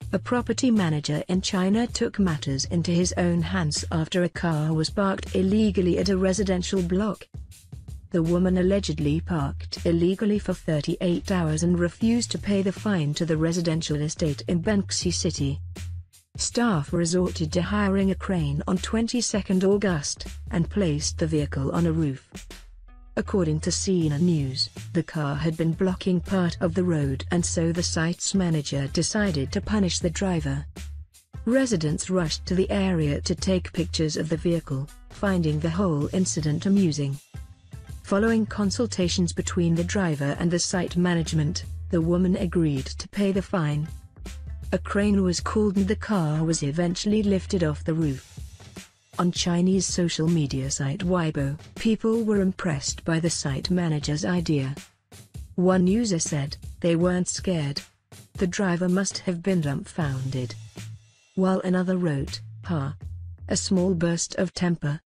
A property manager in China took matters into his own hands after a car was parked illegally at a residential block. The woman allegedly parked illegally for 38 hours and refused to pay the fine to the residential estate in Banksy City. Staff resorted to hiring a crane on 22 August, and placed the vehicle on a roof. According to CNN News, the car had been blocking part of the road and so the site's manager decided to punish the driver. Residents rushed to the area to take pictures of the vehicle, finding the whole incident amusing. Following consultations between the driver and the site management, the woman agreed to pay the fine. A crane was called and the car was eventually lifted off the roof. On Chinese social media site Weibo, people were impressed by the site manager's idea. One user said, "They weren't scared. The driver must have been dumbfounded." While another wrote, "Ha! A small burst of temper,